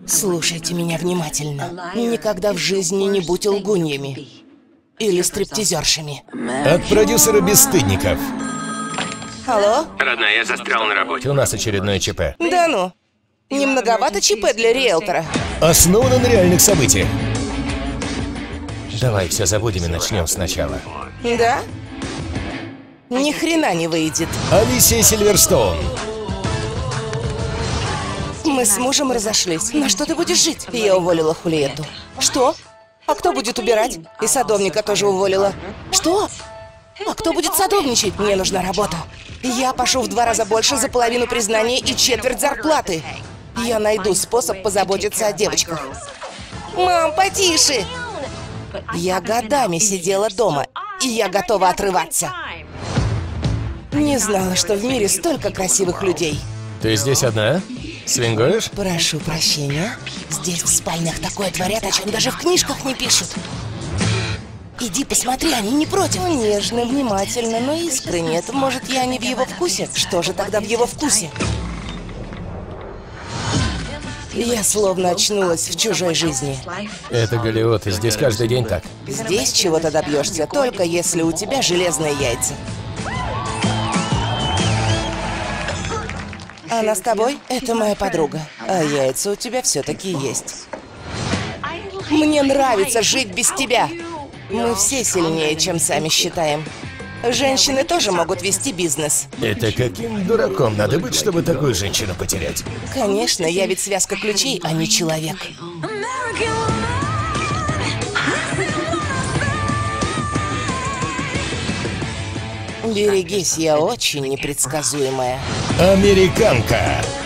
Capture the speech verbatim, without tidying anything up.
Слушайте меня внимательно. Никогда в жизни не будь лгуньями. Или стриптизершами. От продюсера Бесстыдников. Алло? Родная, я застрял на работе. У нас очередное ЧП. Да ну. Не многовато ЧП для риэлтора? Основано на реальных событиях. Давай все забудем и начнем сначала. Да? Ни хрена не выйдет. Алисия Сильверстоун. Мы с мужем разошлись. На что ты будешь жить? Я уволила Хулиету. Что? А кто будет убирать? И садовника тоже уволила. Что? А кто будет садовничать? Мне нужна работа. Я пошу в два раза больше за половину признания и четверть зарплаты. Я найду способ позаботиться о девочках. Мам, потише! Я годами сидела дома, и я готова отрываться. Не знала, что в мире столько красивых людей. Ты здесь одна? Свингуешь? Прошу прощения. Здесь в спальнях такое творят, о чем даже в книжках не пишут. Иди посмотри, они не против. Ну, нежно, внимательно, но искренне. Это, может, я не в его вкусе? Что же тогда в его вкусе? Я словно очнулась в чужой жизни. Это Голливуд, и здесь каждый день так. Здесь чего-то добьешься, только если у тебя железные яйца. Она с тобой? Это моя подруга. А яйца у тебя все-таки есть. Мне нравится жить без тебя. Мы все сильнее, чем сами считаем. Женщины тоже могут вести бизнес. Это каким дураком надо быть, чтобы такую женщину потерять? Конечно, я ведь связка ключей, а не человек. Берегись, я очень непредсказуемая. Американка.